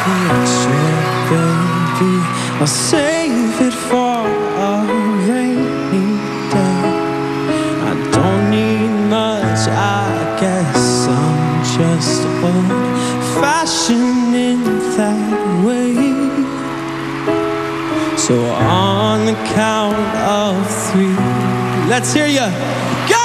picture, baby. I'll save it for a rainy day. I don't need much, I guess I'm just old-fashioned in that way. So on the count of 3, let's hear ya. Go!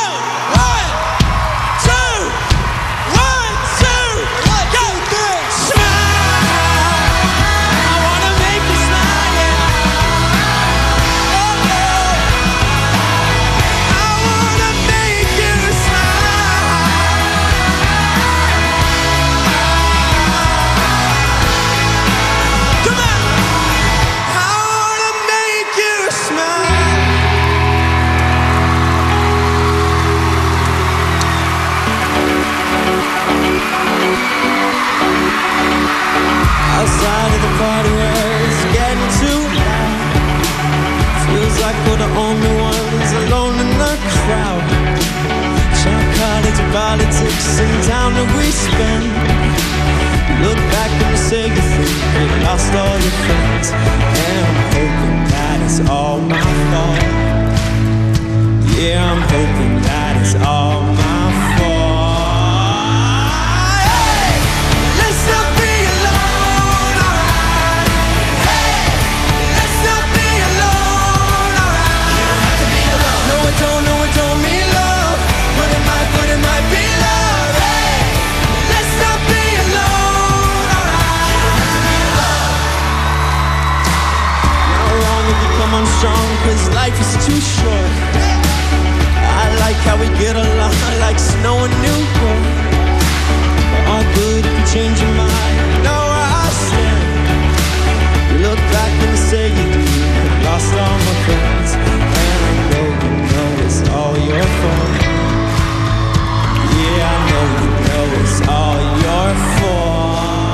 'cause life is too short. I like how we get along like snow and New York. All good if you change your mind, you know where I stand. You look back and say you do. Lost all my friends, and I know you know it's all your fault. Yeah, I know you know it's all your fault.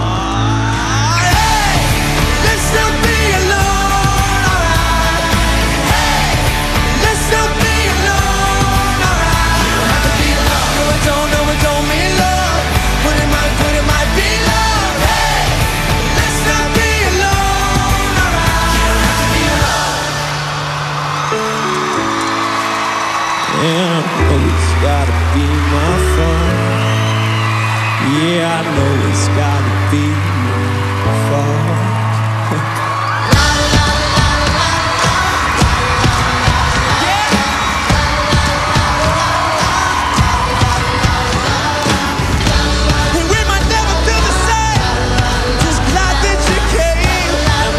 Hey, let's still be alone, alright. Hey, let's still be alone, alright. You don't have to be alone. No, it don't mean love, but it might be love. Hey, let's not be alone, alright. You don't have to be alone. Yeah, I know it's gotta be my fault. Yeah, I know it's gotta be my fault. And we might never feel the same. Just glad that you came.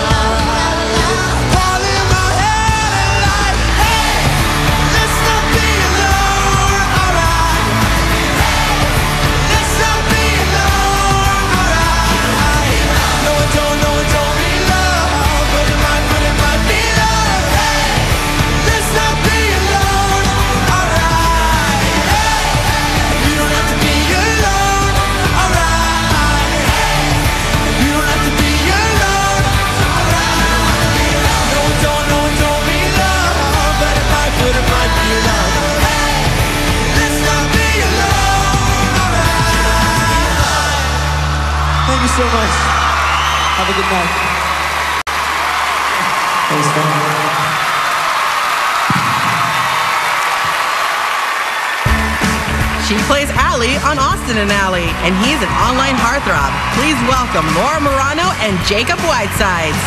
All in my head and like, hey, let's not be alone, alright. Let's not be alone, alright. No, it don't mean love, but it might be love. Hey, let's not be alone, alright. You don't have to be alone, alright. You don't have to be alone, alright. No, it don't mean love, but it might be love. Hey, let's not be alone, alright. Thank you so much. Have a good night. Thanks, man. She plays Allie on Austin and Allie, and he's an online heartthrob. Please welcome Laura Marano and Jacob Whitesides.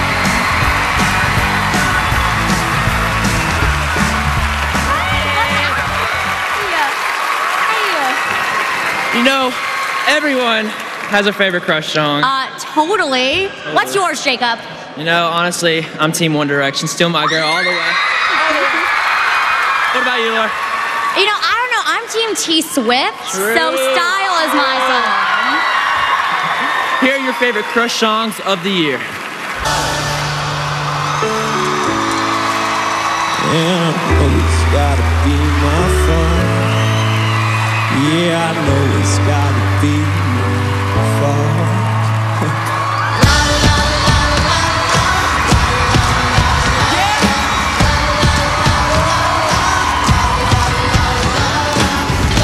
You know, everyone has a favorite Crush song. Totally. What's yours, Jacob? You know, honestly, I'm Team One Direction. Still my girl all the way. What about you, Laura? You know, I don't know. I'm Team T Swift, True. so Style is my song. Here are your favorite Crush songs of the year. Yeah, I know it's gotta be my fault. Yeah, I know it's gotta be my fault.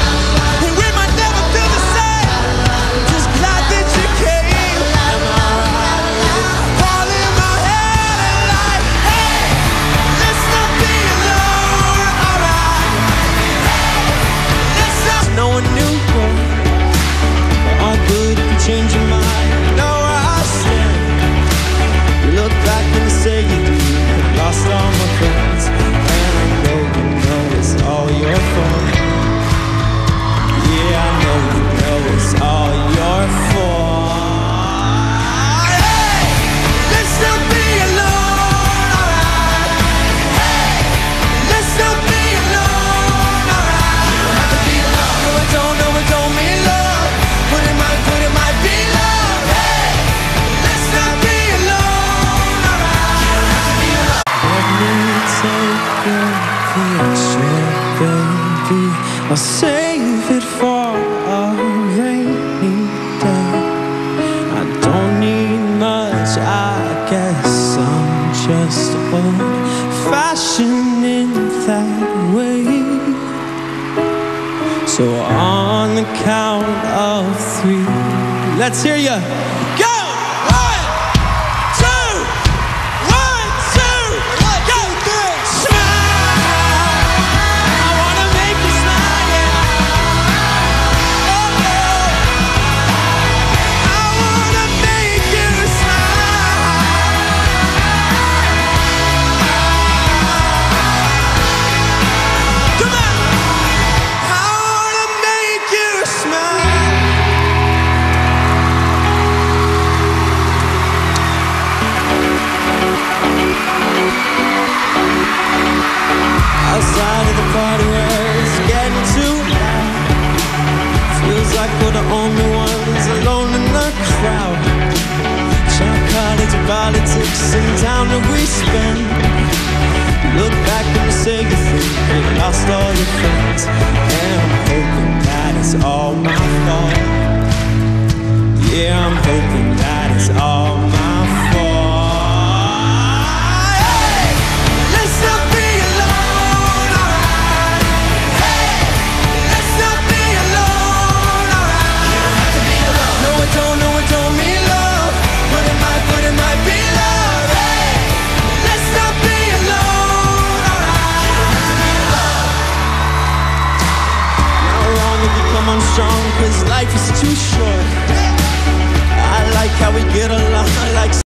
And we might never feel the same. Just glad that you came. the count of 3. Let's hear you. Go! 1, 2, 1, 2, go! Smile. I wanna make you smile, yeah. Oh, I wanna make you smile. Come on! I wanna make you smile. Outside of the party where it's getting too loud. Feels like we're the only ones alone in the crowd. Trying college politics and time that we spend. Look back and you say you think you lost all your friends. And I'm hoping that it's all my fault. Yeah, I'm hoping that it's all my fault. Hey, let's not be alone, alright. Hey, let's not be alone, alright. You don't have to be alone. No, it don't mean love. But it might be love. Hey, let's not be alone, alright. You don't have to be alone. Not wrong if you come on strong, 'cause life is too short. I like how we get along. I like